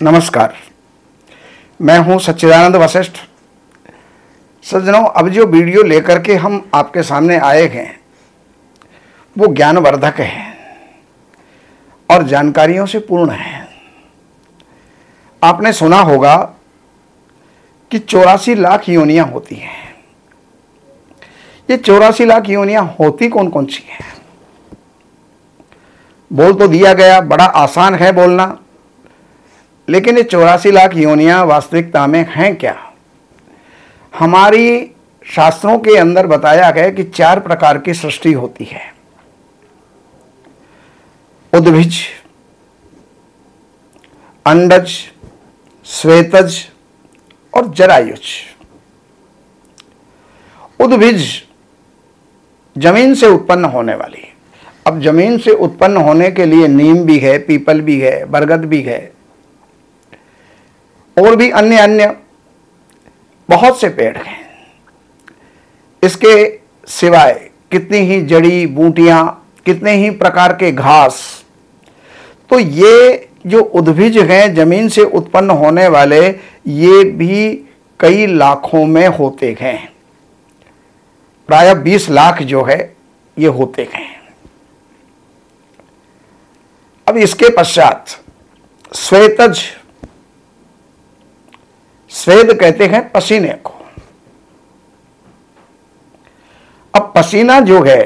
नमस्कार, मैं हूं सच्चिदानंद वशिष्ठ। सज्जनों, अब जो वीडियो लेकर के हम आपके सामने आए हैं वो ज्ञानवर्धक है और जानकारियों से पूर्ण है। आपने सुना होगा कि 84 लाख योनियां होती हैं। ये 84 लाख योनियां होती कौन कौन सी हैं? बोल तो दिया गया, बड़ा आसान है बोलना, लेकिन ये 84 लाख योनियां वास्तविकता में हैं क्या? हमारी शास्त्रों के अंदर बताया गया कि 4 प्रकार की सृष्टि होती है। उद्भिज, अंडज, श्वेतज और जरायुज। उद्भिज जमीन से उत्पन्न होने वाली। अब जमीन से उत्पन्न होने के लिए नीम भी है, पीपल भी है, बरगद भी है और भी अन्य अन्य बहुत से पेड़ हैं। इसके सिवाय कितनी ही जड़ी बूटियां, कितने ही प्रकार के घास। तो ये जो उद्भिज हैं, जमीन से उत्पन्न होने वाले, ये भी कई लाखों में होते हैं। प्राय 20 लाख जो है ये होते हैं। अब इसके पश्चात श्वेतज, श्वेत कहते हैं पसीने को। अब पसीना जो है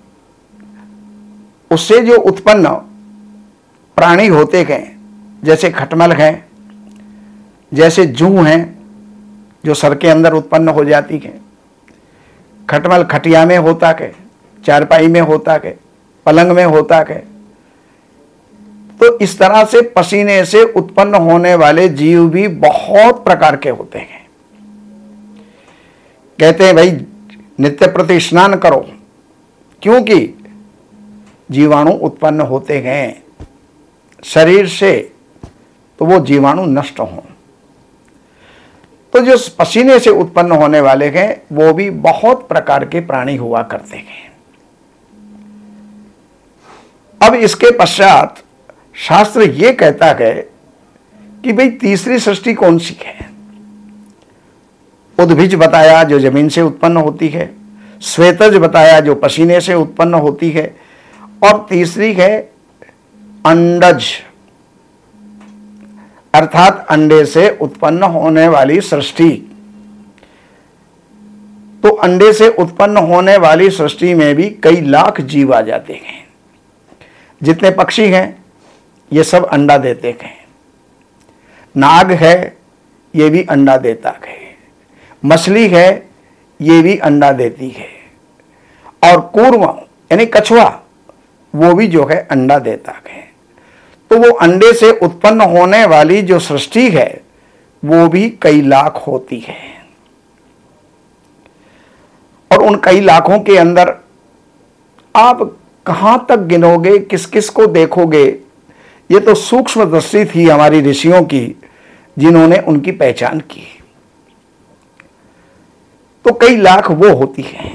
उससे जो उत्पन्न प्राणी होते हैं, जैसे खटमल हैं, जैसे जूं हैं जो सर के अंदर उत्पन्न हो जाती है। खटमल खटिया में होता है, चारपाई में होता है, पलंग में होता है। तो इस तरह से पसीने से उत्पन्न होने वाले जीव भी बहुत प्रकार के होते हैं। कहते हैं भाई नित्य प्रति स्नान करो, क्योंकि जीवाणु उत्पन्न होते हैं शरीर से, तो वो जीवाणु नष्ट हों। तो जो पसीने से उत्पन्न होने वाले हैं वो भी बहुत प्रकार के प्राणी हुआ करते हैं। अब इसके पश्चात शास्त्र ये कहता है कि भाई तीसरी सृष्टि कौन सी है? उद्भिज बताया जो जमीन से उत्पन्न होती है, श्वेतज बताया जो पसीने से उत्पन्न होती है, और तीसरी है अंडज, अर्थात अंडे से उत्पन्न होने वाली सृष्टि। तो अंडे से उत्पन्न होने वाली सृष्टि में भी कई लाख जीव आ जाते हैं। जितने पक्षी हैं ये सब अंडा देते हैं। नाग है ये भी अंडा देता है। मछली है ये भी अंडा देती है। और कूर्म यानी कछुआ, वो भी जो है अंडा देता है। तो वो अंडे से उत्पन्न होने वाली जो सृष्टि है वो भी कई लाख होती है। और उन कई लाखों के अंदर आप कहां तक गिनोगे, किस किस को देखोगे? ये तो सूक्ष्म दृष्टि थी हमारी ऋषियों की, जिन्होंने उनकी पहचान की। तो कई लाख वो होती है।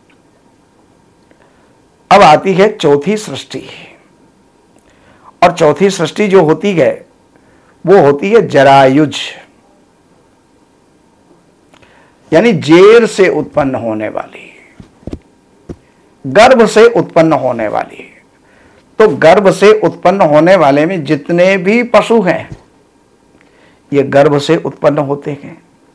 अब आती है चौथी सृष्टि, और चौथी सृष्टि जो होती है वो होती है जरायुज, यानी जेर से उत्पन्न होने वाली, गर्भ से उत्पन्न होने वाली। तो गर्भ से उत्पन्न होने वाले में जितने भी पशु हैं ये गर्भ से उत्पन्न होते हैं।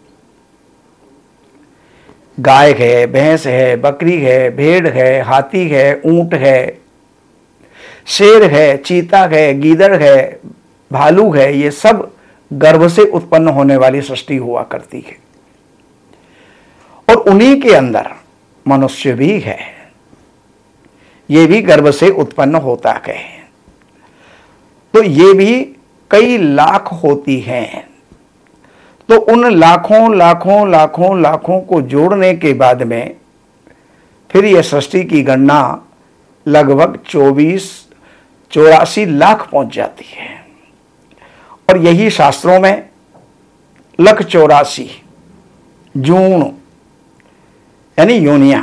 गाय है, भैंस है, बकरी है, भेड़ है, हाथी है, ऊंट है, शेर है, चीता है, गीदड़ है, भालू है, ये सब गर्भ से उत्पन्न होने वाली सृष्टि हुआ करती है। और उन्हीं के अंदर मनुष्य भी है, ये भी गर्भ से उत्पन्न होता है। तो ये भी कई लाख होती हैं। तो उन लाखों लाखों लाखों लाखों को जोड़ने के बाद में फिर यह सृष्टि की गणना लगभग 84 लाख पहुंच जाती है। और यही शास्त्रों में लख 84 जून यानी योनियां।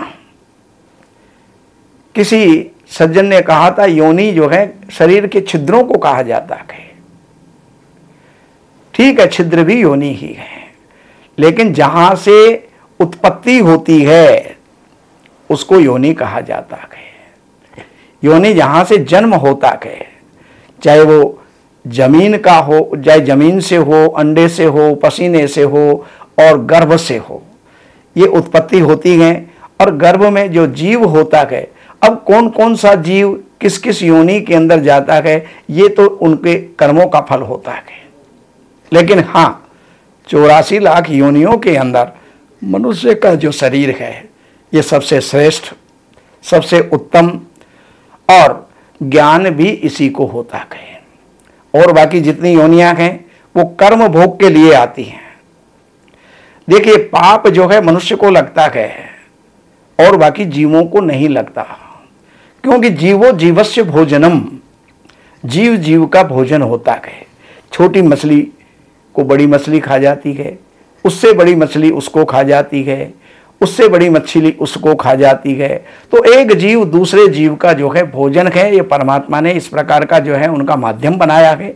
किसी सज्जन ने कहा था योनि जो है शरीर के छिद्रों को कहा जाता है। ठीक है, छिद्र भी योनि ही है, लेकिन जहां से उत्पत्ति होती है उसको योनि कहा जाता है। योनि जहां से जन्म होता है, चाहे वो जमीन का हो, चाहे जमीन से हो, अंडे से हो, पसीने से हो और गर्भ से हो, ये उत्पत्ति होती है। और गर्भ में जो जीव होता है, अब कौन कौन सा जीव किस किस योनि के अंदर जाता है, ये तो उनके कर्मों का फल होता है। लेकिन हाँ, 84 लाख योनियों के अंदर मनुष्य का जो शरीर है ये सबसे श्रेष्ठ, सबसे उत्तम, और ज्ञान भी इसी को होता है। और बाकी जितनी योनियां हैं वो कर्म भोग के लिए आती हैं। देखिए, पाप जो है मनुष्य को लगता है और बाकी जीवों को नहीं लगता, क्योंकि जीवो जीवस्य भोजनम, जीव जीव का भोजन होता है। छोटी मछली को बड़ी मछली खा जाती है, उससे बड़ी मछली उसको खा जाती है, उससे बड़ी मछली उसको खा जाती है। तो एक जीव दूसरे जीव का जो है भोजन है, ये परमात्मा ने इस प्रकार का जो है उनका माध्यम बनाया है।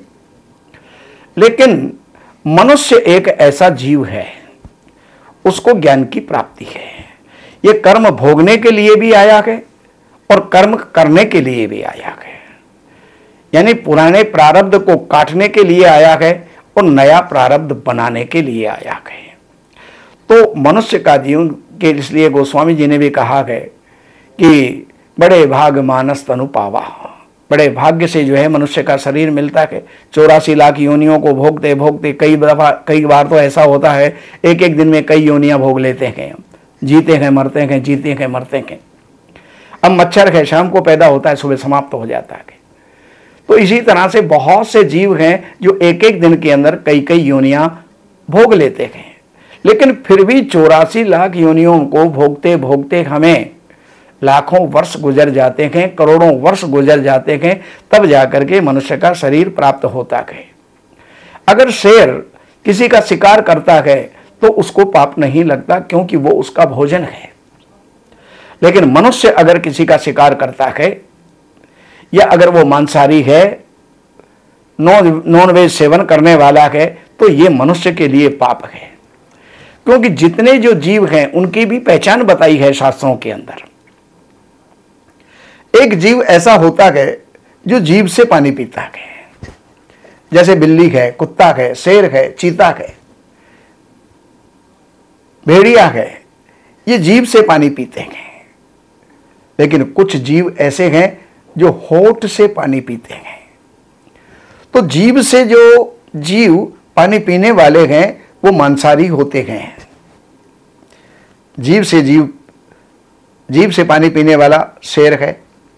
लेकिन मनुष्य एक ऐसा जीव है, उसको ज्ञान की प्राप्ति है। ये कर्म भोगने के लिए भी आया है और कर्म करने के लिए भी आया है, यानी पुराने प्रारब्ध को काटने के लिए आया है और नया प्रारब्ध बनाने के लिए आया है। तो मनुष्य का जीवन के इसलिए गोस्वामी जी ने भी कहा है कि बड़े भाग मानस तनु पावा, बड़े भाग्य से जो है मनुष्य का शरीर मिलता है। 84 लाख योनियों को भोगते भोगते कई बार तो ऐसा होता है एक एक दिन में कई योनियां भोग लेते हैं, जीते हैं मरते हैं, जीते हैं मरते हैं। अब मच्छर है, शाम को पैदा होता है, सुबह समाप्त हो जाता है। तो इसी तरह से बहुत से जीव हैं जो एक एक दिन के अंदर कई कई योनियां भोग लेते हैं। लेकिन फिर भी 84 लाख योनियों को भोगते भोगते हमें लाखों वर्ष गुजर जाते हैं, करोड़ों वर्ष गुजर जाते हैं, तब जाकर के मनुष्य का शरीर प्राप्त होता है। अगर शेर किसी का शिकार करता है तो उसको पाप नहीं लगता, क्योंकि वो उसका भोजन है। लेकिन मनुष्य अगर किसी का शिकार करता है, या अगर वो मांसाहारी है, नॉन वेज सेवन करने वाला है, तो ये मनुष्य के लिए पाप है। क्योंकि जितने जो जीव हैं उनकी भी पहचान बताई है शास्त्रों के अंदर। एक जीव ऐसा होता है जो जीभ से पानी पीता है, जैसे बिल्ली है, कुत्ता है, शेर है, चीता है, भेड़िया है, ये जीभ से पानी पीते हैं। लेकिन कुछ जीव ऐसे हैं जो होठ से पानी पीते हैं। तो जीभ से जो जीव पानी पीने वाले हैं वो मांसाहारी होते हैं। जीभ से पानी पीने वाला शेर है,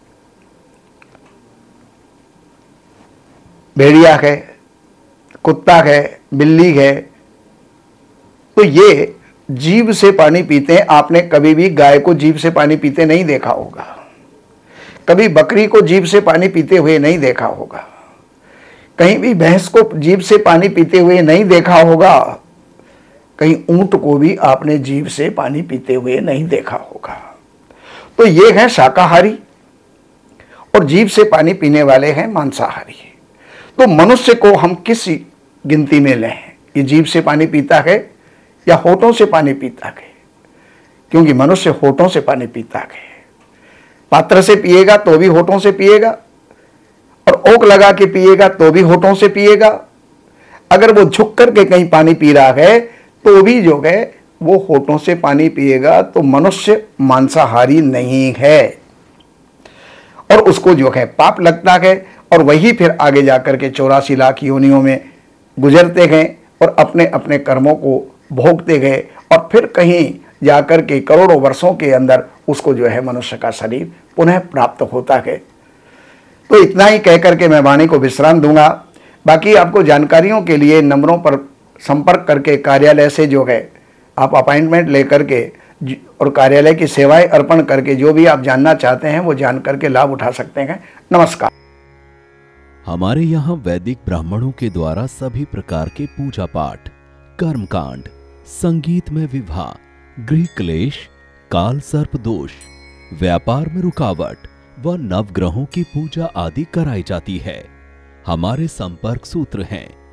भेड़िया है, कुत्ता है, बिल्ली है, तो ये जीभ से पानी पीते हैं। आपने कभी भी गाय को जीभ से पानी पीते नहीं देखा होगा, कभी बकरी को जीभ से पानी पीते हुए नहीं देखा होगा, कहीं भी भैंस को जीभ से पानी पीते हुए नहीं देखा होगा, कहीं ऊंट को भी आपने जीभ से पानी पीते हुए नहीं देखा होगा। तो ये है शाकाहारी और जीभ से पानी पीने वाले हैं मांसाहारी। तो मनुष्य को हम किस गिनती में लें, ये जीभ से पानी पीता है या होठों से पानी पीता है? क्योंकि मनुष्य होठों से पानी पीता है। पात्र से पिएगा तो भी होठों से पिएगा, और ओक लगा के पिएगा तो भी होठों से पिएगा। अगर वो झुक करके कहीं पानी पी रहा है तो भी जो है वो होठों से पानी पिएगा। तो मनुष्य मांसाहारी नहीं है और उसको जो है पाप लगता है, और वही फिर आगे जाकर के 84 लाख योनियों में गुजरते गए और अपने अपने कर्मों को भोगते गए, और फिर कहीं जाकर के करोड़ों वर्षों के अंदर उसको जो है मनुष्य का शरीर पुनः प्राप्त होता है। तो इतना ही कह करके मैं वाणी को विश्राम दूंगा। बाकी आपको जानकारियों के लिए नंबरों पर संपर्क करके कार्यालय से जो है आप अपॉइंटमेंट लेकर के और कार्यालय की सेवाएं अर्पण करके जो भी आप जानना चाहते हैं वो जान करके लाभ उठा सकते हैं। नमस्कार। हमारे यहाँ वैदिक ब्राह्मणों के द्वारा सभी प्रकार के पूजा पाठ, कर्मकांड, संगीत में विवाह, गृह क्लेश, काल सर्प दोष, व्यापार में रुकावट व नवग्रहों की पूजा आदि कराई जाती है। हमारे संपर्क सूत्र हैं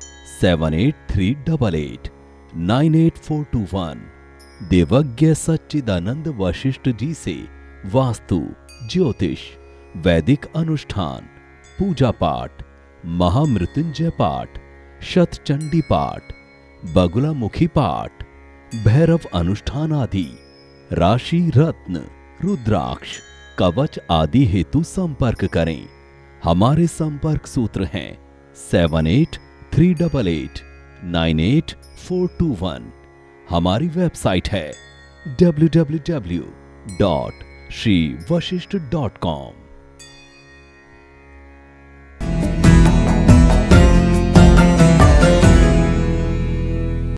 7838898421। देवज्ञ सच्चिदानंद वशिष्ठ जी से वास्तु, ज्योतिष, वैदिक अनुष्ठान, पूजा पाठ, महामृत्युंजय पाठ, शतचंडी पाठ, बगुलामुखी पाठ, भैरव अनुष्ठान आदि, राशि रत्न, रुद्राक्ष, कवच आदि हेतु संपर्क करें। हमारे संपर्क सूत्र हैं 7838898421। हमारी वेबसाइट है www.shrivashishth.com।